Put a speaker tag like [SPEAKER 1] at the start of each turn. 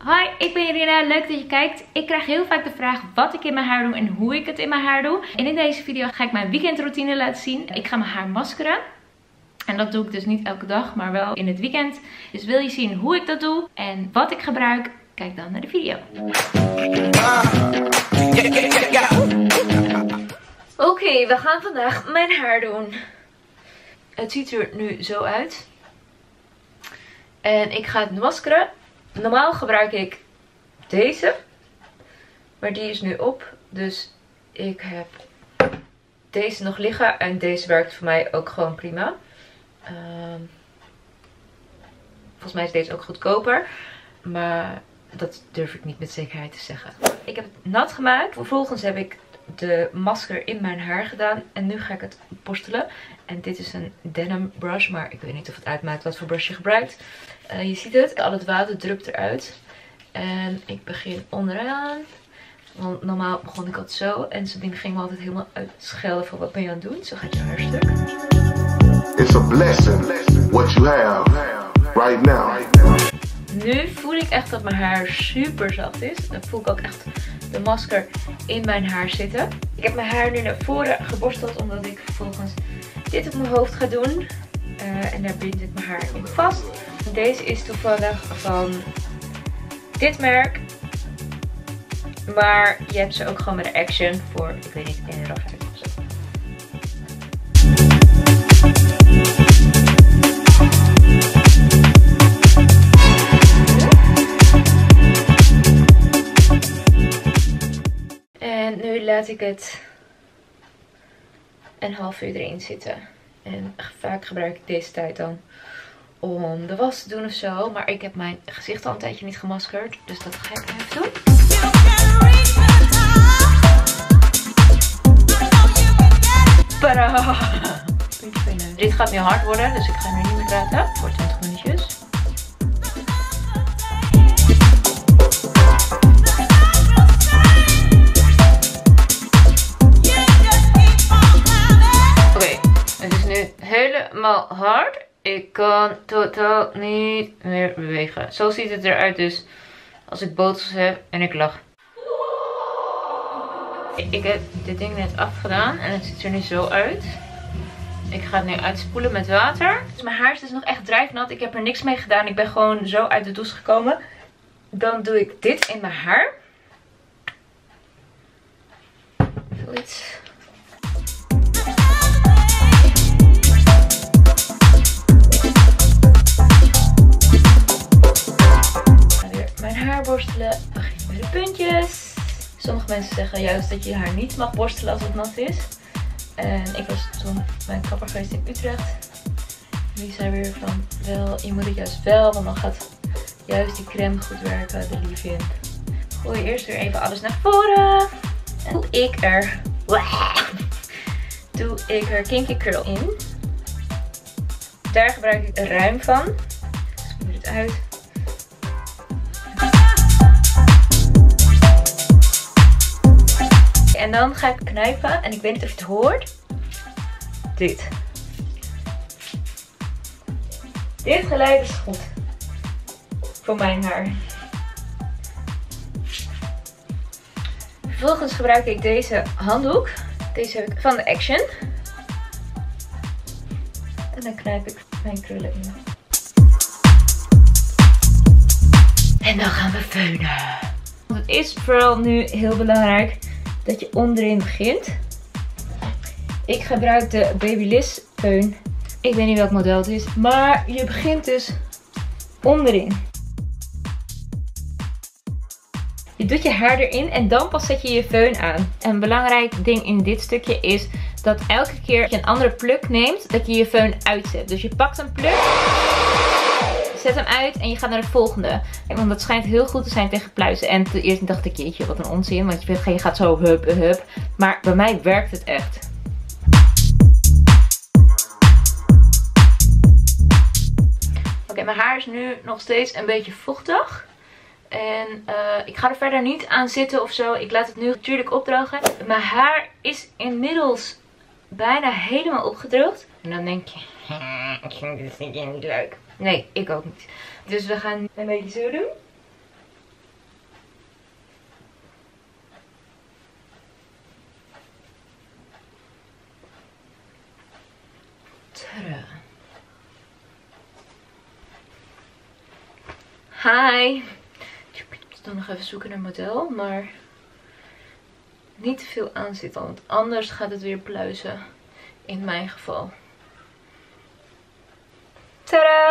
[SPEAKER 1] Hoi, ik ben Irina. Leuk dat je kijkt. Ik krijg heel vaak de vraag wat ik in mijn haar doe en hoe ik het in mijn haar doe. En in deze video ga ik mijn weekendroutine laten zien. Ik ga mijn haar maskeren. En dat doe ik dus niet elke dag, maar wel in het weekend. Dus wil je zien hoe ik dat doe en wat ik gebruik, kijk dan naar de video. Oké, we gaan vandaag mijn haar doen. Het ziet er nu zo uit. En ik ga het maskeren. Normaal gebruik ik deze. Maar die is nu op. Dus ik heb deze nog liggen. En deze werkt voor mij ook gewoon prima. Volgens mij is deze ook goedkoper. Maar dat durf ik niet met zekerheid te zeggen. Ik heb het nat gemaakt. Vervolgens heb ik de masker in mijn haar gedaan. En nu ga ik het borstelen. En dit is een denim brush. Maar ik weet niet of het uitmaakt wat voor brush je gebruikt. Je ziet het. Al het water drupt eruit. En ik begin onderaan. Want normaal begon ik altijd zo. En Sabine ging me altijd helemaal uitschelden van wat ben je aan het doen. Zo gaat je haarstuk.
[SPEAKER 2] It's a blessing what you have right now.
[SPEAKER 1] Nu voel ik echt dat mijn haar super zacht is. Dan voel ik ook echt de masker in mijn haar zitten. Ik heb mijn haar nu naar voren geborsteld omdat ik vervolgens dit op mijn hoofd ga doen. En daar bind ik mijn haar in vast. Deze is toevallig van dit merk. Maar je hebt ze ook gewoon bij de Action voor, ik weet niet, €1,50 of zo. En nu laat ik het een half uur erin zitten. En vaak gebruik ik deze tijd dan om de was te doen of zo. Maar ik heb mijn gezicht al een tijdje niet gemaskerd. Dus dat ga ik even doen. Tada! Dit gaat nu hard worden. Dus ik ga nu niet meer praten. Voor 20 minuutjes. Oké, het is nu helemaal hard. Ik kan totaal niet meer bewegen. Zo ziet het eruit dus als ik botox heb en ik lach. Ik heb dit ding net afgedaan en het ziet er nu zo uit. Ik ga het nu uitspoelen met water. Dus mijn haar is dus nog echt drijfnat. Ik heb er niks mee gedaan. Ik ben gewoon zo uit de douche gekomen. Dan doe ik dit in mijn haar. Zoiets. Mijn haar borstelen. Begin bij de puntjes. Sommige mensen zeggen juist dat je je haar niet mag borstelen als het nat is. En ik was toen bij een kapper geweest in Utrecht. Die zei weer van wel, je moet het juist wel, want dan gaat juist die crème goed werken, de leave-in. Gooi eerst weer even alles naar voren. En doe ik er Kinky Curl in. Daar gebruik ik ruim van. Spoel het uit. En dan ga ik knijpen. En ik weet niet of je het hoort. Dit. Dit geluid is goed. Voor mijn haar. Vervolgens gebruik ik deze handdoek. Deze heb ik van de Action. En dan knijp ik mijn krullen in. En dan gaan we feunen. Het is vooral nu heel belangrijk dat je onderin begint. Ik gebruik de Babyliss föhn. Ik weet niet welk model het is. Maar je begint dus onderin. Je doet je haar erin en dan pas zet je je föhn aan. Een belangrijk ding in dit stukje is dat elke keer dat je een andere pluk neemt, dat je je föhn uitzet. Dus je pakt een pluk, zet hem uit en je gaat naar de volgende. Want dat schijnt heel goed te zijn tegen pluizen. En eerst dacht ik, jeetje, wat een onzin. Want je gaat zo hup. Maar bij mij werkt het echt. Oké, mijn haar is nu nog steeds een beetje vochtig. En ik ga er verder niet aan zitten of zo. Ik laat het nu natuurlijk opdrogen. Mijn haar is inmiddels bijna helemaal opgedroogd. En dan denk je, ik vind dit niet leuk. Nee, ik ook niet. Dus we gaan een beetje zo doen. Tada. Hi. Ik moet dan nog even zoeken naar een model, maar niet te veel aanzitten, want anders gaat het weer pluizen. In mijn geval. Tada!